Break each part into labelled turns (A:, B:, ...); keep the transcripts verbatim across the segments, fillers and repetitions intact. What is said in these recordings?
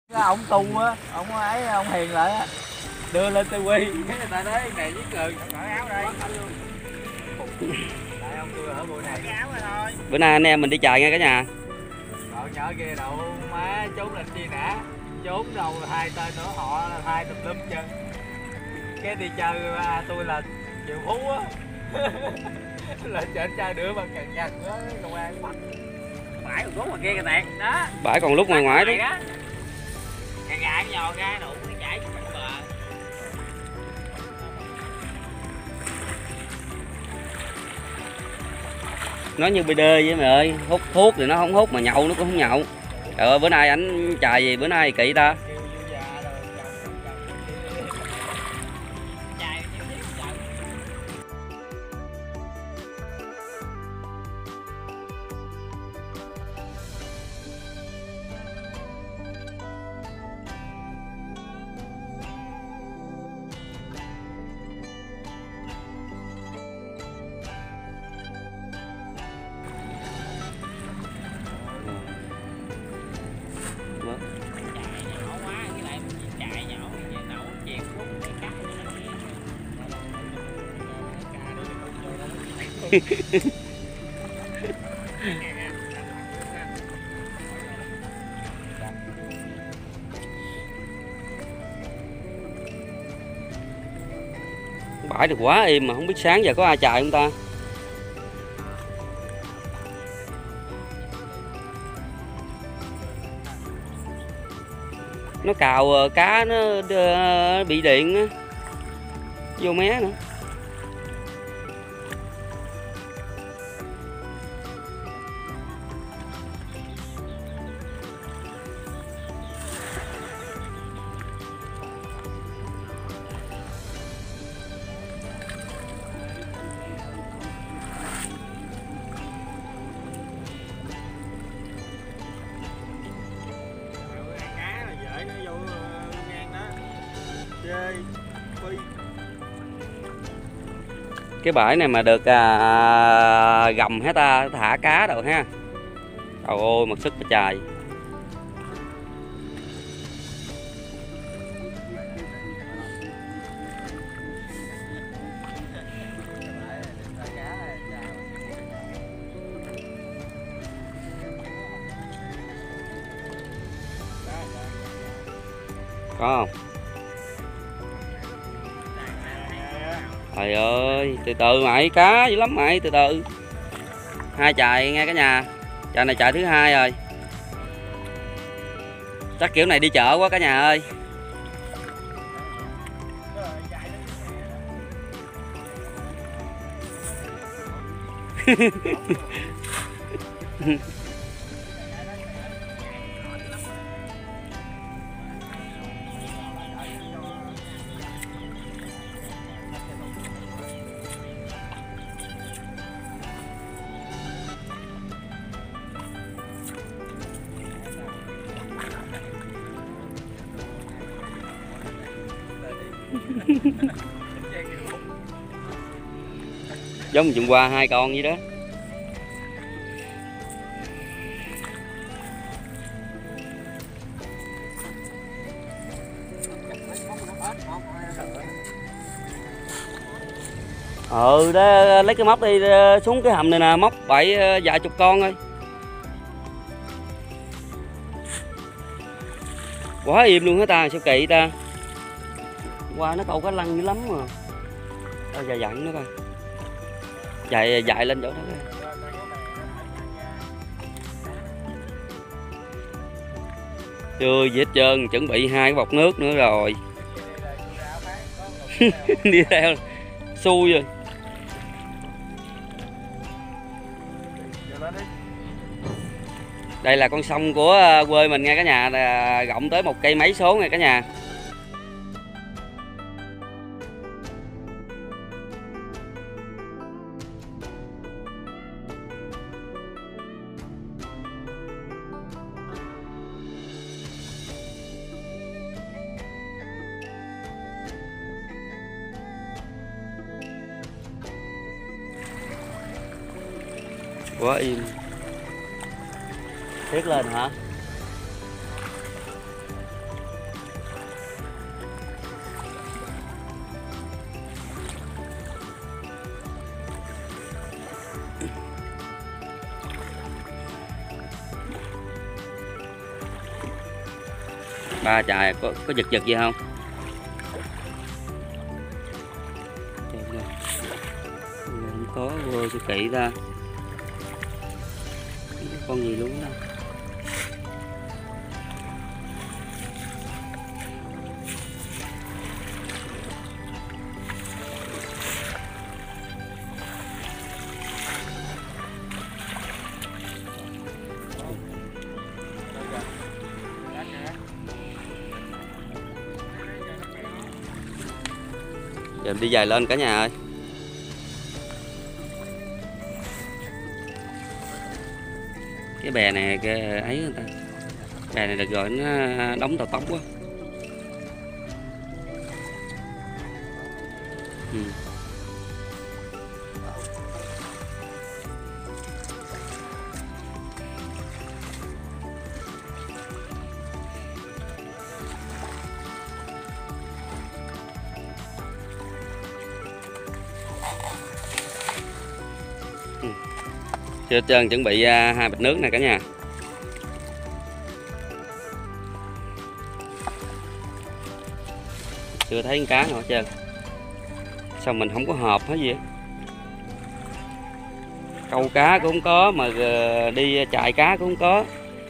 A: Ông tu á, ông ấy ông hiền lại á, đưa lên ti vi cái người ta nói này với cười cởi áo đây. Tại ông tôi ở buổi này áo rồi thôi.
B: Bữa nay anh em mình đi chài nghe cả nhà.
A: Rồi nhỏ kia đâu má trốn làm chi đã, trốn đâu hai tên nữa họ hai tùm lum chân. Cái đi chơi à, tôi là triệu phú á. Là trên chơi đứa mà càng nhằn á, công an bắt. Bãi còn rút ngoài kia kìa Tẹt, đó.
B: Bãi còn lúc ngoài ngoài đó.
A: Gà gà nhò ra đủ cái chảy xuống bờ.
B: Nó như bê đê vậy mày ơi, hút thuốc thì nó không hút mà nhậu nó cũng không nhậu. Trời ơi, bữa nay ảnh chài gì bữa nay kỵ ta. Bãi được quá im mà không biết sáng giờ có ai chài không ta. Nó cào cá nó bị điện á, vô mé nữa. Cái bãi này mà được à, gầm hết ta thả cá đâu ha. Trời ơi mặc sức mà chài. Có không? Trời ơi, từ từ mày, cá dữ lắm mày, từ từ. Hai chài nghe cả nhà. Chài này chài thứ hai rồi. Chắc kiểu này đi chợ quá cả nhà ơi. Giống chừng qua hai con vậy đó. Ừ đó, lấy cái móc đi xuống cái hầm này nè, móc bảy vài chục con thôi. Quá im luôn hả ta, sao kỳ ta. Qua nó câu cá lăng dữ lắm mà. Tao dài dặn nữa coi. Dài dài lên chỗ đó coi. Chưa gì hết trơn, chuẩn bị hai cái bọc nước nữa rồi. Đi theo xui rồi. Đây là con sông của quê mình nha cả nhà, rộng tới một cây mấy số nha cả nhà. Quá im. Thiết lên hả? Ba chài có có giật giật gì không? Không có, vô cho kỹ ta. Con gì luôn đó. Giờ đi dài lên cả nhà ơi. Cái bè này cái ấy người ta. Bè này được gọi nó đóng tàu tóc quá. Ừ. Chưa trơn chuẩn bị hai bịch nước này cả nhà. Chưa thấy con cá nào hết trơn. Sao mình không có hộp hết gì. Câu cá cũng không có, mà đi chạy cá cũng không có.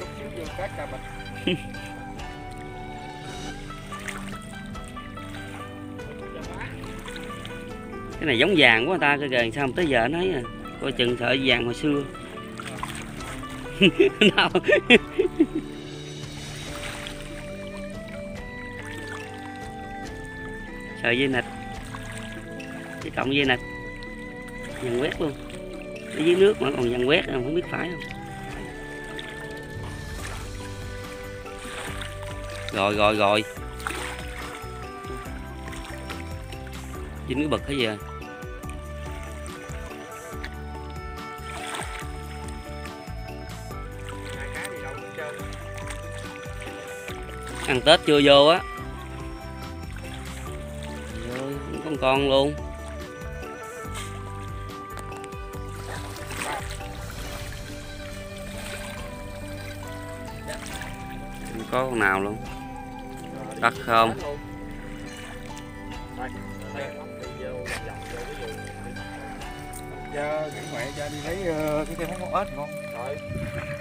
B: Cái này giống vàng quá, người ta cái gần sao không tới giờ nói à. Coi chừng sợ vàng hồi xưa. Nào. Sợ dây nịch. Cái cộng dây nịch. Dàn quét luôn. Ở dưới nước mà còn dàn quét không biết phải không. Rồi rồi rồi. Dính cái bực cái gì rồi. Ăn Tết chưa vô á. Rồi, không có con luôn. Không có con nào luôn. Bắt không?
C: Cho nghỉ ngoại cho đi lấy cái cây món ếch ngon. Rồi.